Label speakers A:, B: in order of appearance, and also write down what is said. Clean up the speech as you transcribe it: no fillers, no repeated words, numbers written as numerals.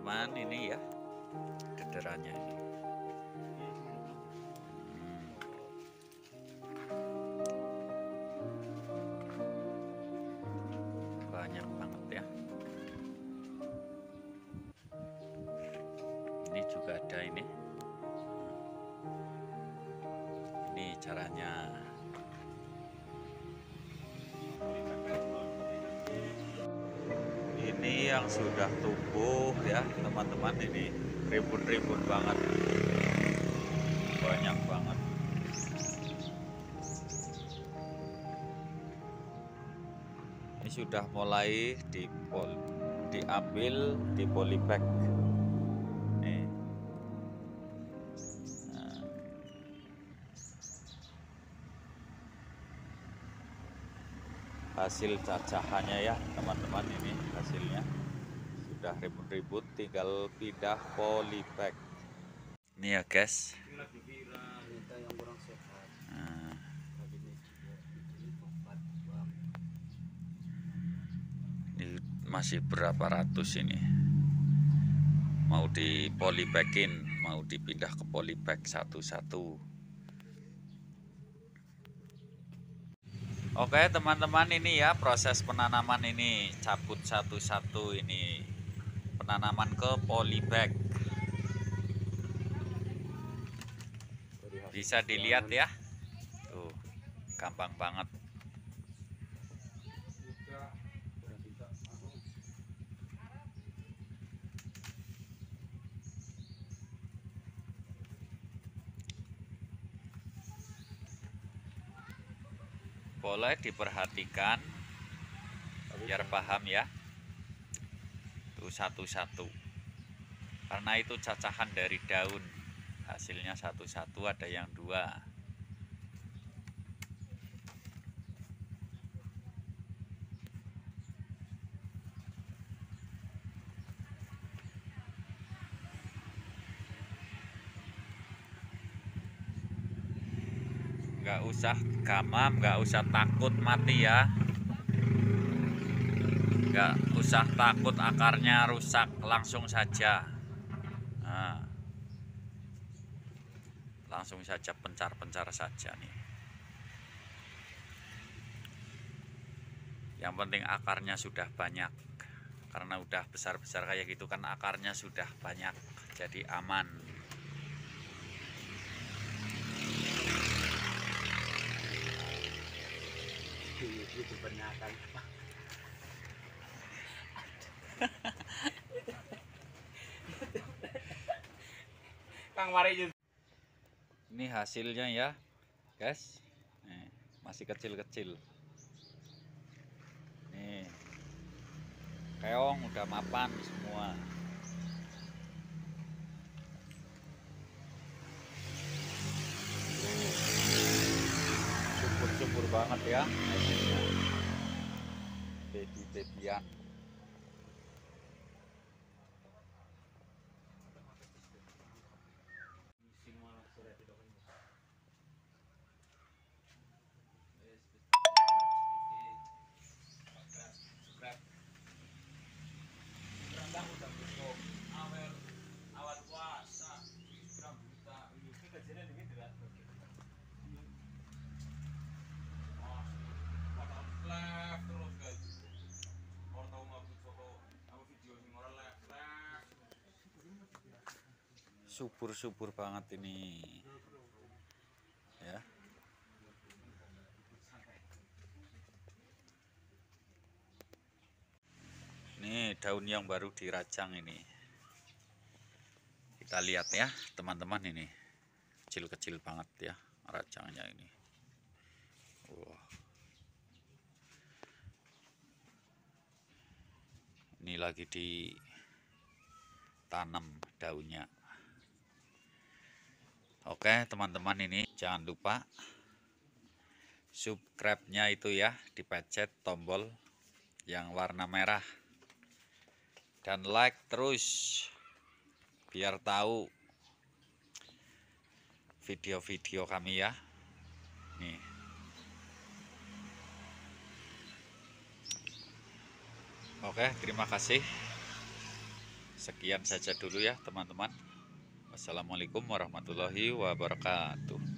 A: teman-teman, ini ya dederanya ini. Banyak banget ya. Ini juga ada ini. Ini caranya. Ini yang sudah tumbuh ya teman-teman, ini rimbun-rimbun banget, banyak banget. Ini sudah mulai diambil di polybag. Nih. Nah. Hasil cacahannya ya teman-teman, ini hasilnya sudah rimbun-rimbun, tinggal pindah polybag. Ini ya guys. Nah. Ini masih berapa ratus ini, mau di polybagin, mau dipindah ke polybag satu-satu. Oke teman-teman, ini ya proses penanaman, ini cabut satu-satu, ini penanaman ke polybag. Bisa dilihat ya, tuh gampang banget. Boleh diperhatikan biar paham ya, tuh satu-satu, karena itu cacahan dari daun, hasilnya satu-satu, ada yang dua. Nggak usah gamam, nggak usah takut mati ya, nggak usah takut akarnya rusak, langsung saja. Nah, langsung saja pencar-pencar saja nih. Yang penting akarnya sudah banyak, karena udah besar-besar kayak gitu kan akarnya sudah banyak, jadi aman. Ini hasilnya ya guys, nih, masih kecil-kecil. Nih keong udah mapan semua. Subur-subur banget ya, baby-babyan. Subur-subur banget ini ya. Ini daun yang baru dirajang ini, kita lihat ya teman-teman, ini kecil-kecil banget ya rajangnya ini. Wah. Ini lagi ditanam daunnya. Oke teman-teman, ini jangan lupa subscribe-nya itu ya, dipencet tombol yang warna merah, dan like terus biar tahu video-video kami ya. Nih. Oke, terima kasih. Sekian saja dulu ya teman-teman. Wassalamualaikum warahmatullahi wabarakatuh.